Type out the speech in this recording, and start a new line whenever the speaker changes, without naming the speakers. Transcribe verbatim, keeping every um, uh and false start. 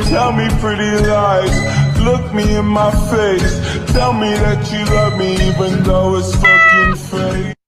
tell me pretty lies. Look me in my face, tell me that you love me even though it's fucking fake.